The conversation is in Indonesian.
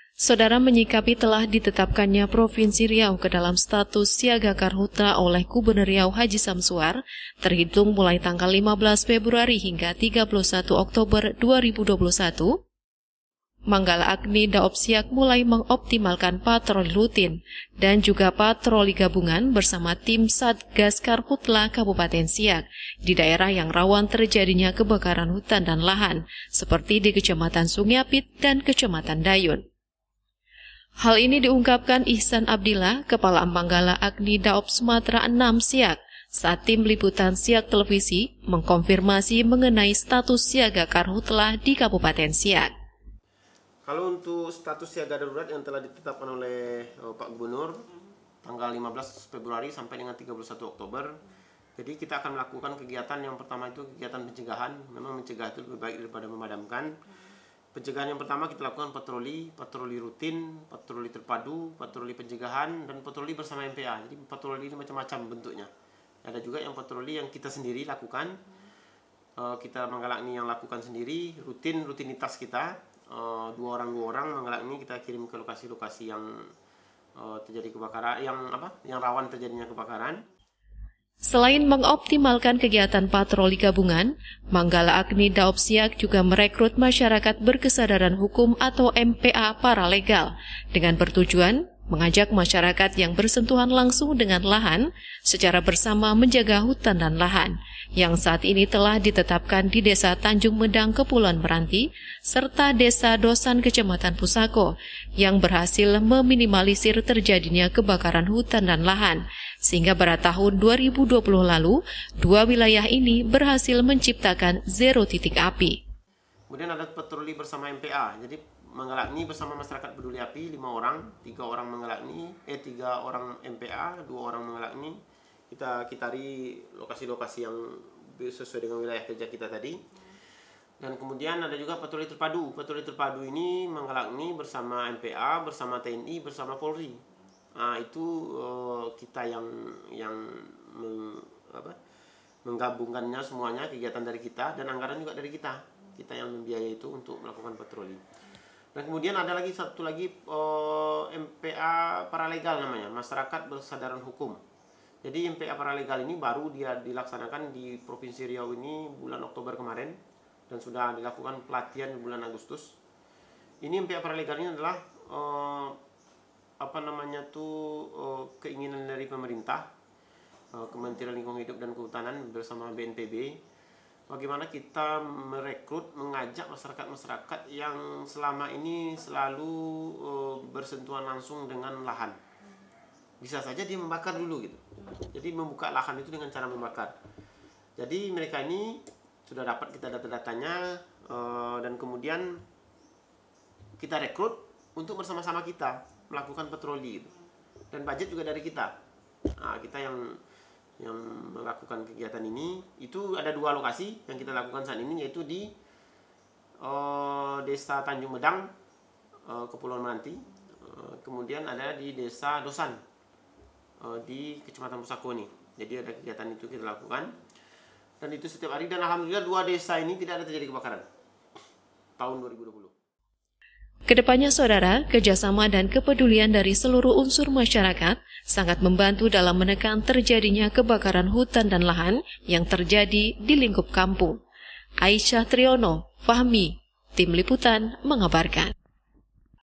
Saudara, menyikapi telah ditetapkannya Provinsi Riau ke dalam status siaga karhutla oleh Gubernur Riau Haji Samsuar, terhitung mulai tanggal 15 Februari hingga 31 Oktober 2021, Manggala Agni Daop Siak mulai mengoptimalkan patroli rutin dan juga patroli gabungan bersama tim Satgas Karhutla Kabupaten Siak di daerah yang rawan terjadinya kebakaran hutan dan lahan, seperti di Kecamatan Sungiapit dan Kecamatan Dayun. Hal ini diungkapkan Ihsan Abdillah, Kepala Manggala Agni Daop Sumatera 6 Siak, saat tim liputan Siak Televisi mengkonfirmasi mengenai status siaga karhutla di Kabupaten Siak. Kalau untuk status siaga darurat yang telah ditetapkan oleh Pak Gubernur tanggal 15 Februari sampai dengan 31 Oktober, jadi kita akan melakukan kegiatan yang pertama itu kegiatan pencegahan. Memang mencegah itu lebih baik daripada memadamkan. Pencegahan yang pertama kita lakukan patroli rutin, patroli terpadu, patroli pencegahan, dan patroli bersama MPA. Jadi patroli ini macam-macam bentuknya. Ada juga yang patroli yang kita sendiri lakukan, kita Manggala Agni yang lakukan sendiri, rutinitas kita. Dua orang Manggala Agni kita kirim ke lokasi-lokasi yang terjadi kebakaran, yang rawan terjadinya kebakaran. Selain mengoptimalkan kegiatan patroli gabungan, Manggala Agni Daop Siak juga merekrut masyarakat berkesadaran hukum atau MPA paralegal dengan bertujuan mengajak masyarakat yang bersentuhan langsung dengan lahan secara bersama menjaga hutan dan lahan yang saat ini telah ditetapkan di Desa Tanjung Medang, Kepulauan Meranti, serta Desa Dosan, Kecamatan Pusako, yang berhasil meminimalisir terjadinya kebakaran hutan dan lahan, sehingga pada tahun 2020 lalu, dua wilayah ini berhasil menciptakan zero titik api. Kemudian ada patroli bersama MPA, jadi Manggala Agni bersama masyarakat peduli api 5 orang, 3 orang Manggala Agni, 3 orang MPA, 2 orang Manggala Agni. Kita cari lokasi-lokasi yang sesuai dengan wilayah kerja kita tadi. Dan kemudian ada juga patroli terpadu. Patroli terpadu ini Manggala Agni bersama MPA, bersama TNI, bersama Polri. Nah, itu kita yang menggabungkannya semuanya, kegiatan dari kita dan anggaran juga dari kita. Kita yang membiayai itu untuk melakukan patroli. Dan kemudian ada lagi satu lagi MPA paralegal namanya, Masyarakat Berkesadaran Hukum. Jadi MPA paralegal ini baru dia dilaksanakan di Provinsi Riau ini bulan Oktober kemarin dan sudah dilakukan pelatihan di bulan Agustus. Ini MPA paralegal ini adalah keinginan dari pemerintah, Kementerian Lingkungan Hidup dan Kehutanan bersama BNPB. Bagaimana kita merekrut, mengajak masyarakat-masyarakat yang selama ini selalu bersentuhan langsung dengan lahan. Bisa saja dia membakar dulu gitu. Jadi membuka lahan itu dengan cara membakar. Jadi mereka ini sudah dapat kita data-datanya dan kemudian kita rekrut untuk bersama-sama kita melakukan patroli gitu. Dan budget juga dari kita. Nah, kita yang melakukan kegiatan ini, itu ada 2 lokasi yang kita lakukan saat ini, yaitu di Desa Tanjung Medang, Kepulauan Meranti, kemudian ada di Desa Dosan, di Kecamatan Pusako ini. Jadi ada kegiatan itu kita lakukan, dan itu setiap hari, dan alhamdulillah 2 desa ini tidak ada terjadi kebakaran tahun 2020. Kedepannya, saudara, kerjasama dan kepedulian dari seluruh unsur masyarakat sangat membantu dalam menekan terjadinya kebakaran hutan dan lahan yang terjadi di lingkup kampung. Aisyah Triono, Fahmi, Tim Liputan mengabarkan.